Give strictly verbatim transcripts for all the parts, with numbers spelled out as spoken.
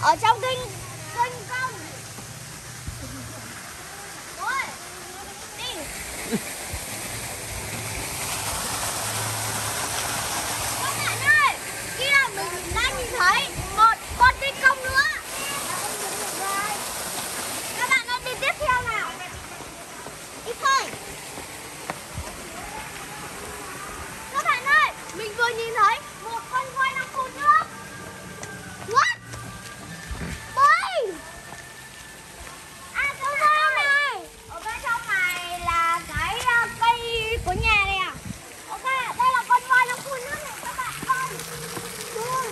ở trong kinh kinh công. Rồi, đi. Các bạn ơi, kia mình đang nhìn thấy một con kinh công nữa. Các bạn ơi, đi tiếp theo nào. Đi thôi. Các bạn ơi, mình vừa nhìn thấy một con voi đang phun nước. What? Bơi. À, con voi này. Ở bên trong này là cái uh, cây của nhà này à? Ok, đây là con voi đang phun nước này các bạn ơi. Ui.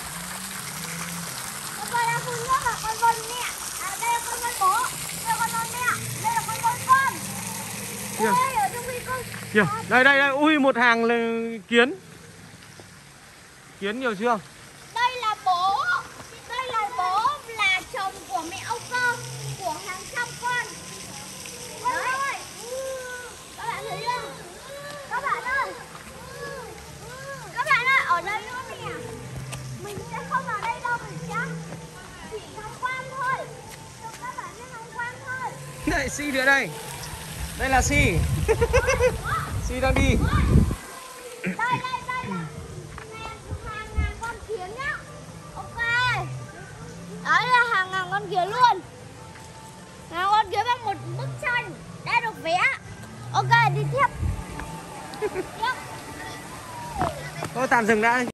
Con voi đang phun nước là con voi mẹ. À, đây là con voi bố. Đây là con voi mẹ. Đây là con voi con. Ui, ở trong khi con. Kìa, đây đây đây, ui một hàng là kiến. Kiến nhiều chưa? Đây là bố. Đây là bố là chồng của mẹ Âu Cơ, của hàng trăm con. Đấy. Các bạn thấy chưa? Các bạn ơi. Các bạn ơi, ở đây nữa nè. Mình sẽ không vào đây đâu, mình sẽ chỉ tham quan thôi. Cho các bạn đi tham quan thôi. Đây, Si nữa đây. Đây là Si. Si đang đi. Đây, đây, đây là hàng ngàn con kiến nhá. Ok. Đấy là hàng ngàn con kiến luôn. Hàng con kiến bằng một bức tranh đã được vẽ. Ok, đi tiếp. Tiếp. Thôi tạm dừng đã.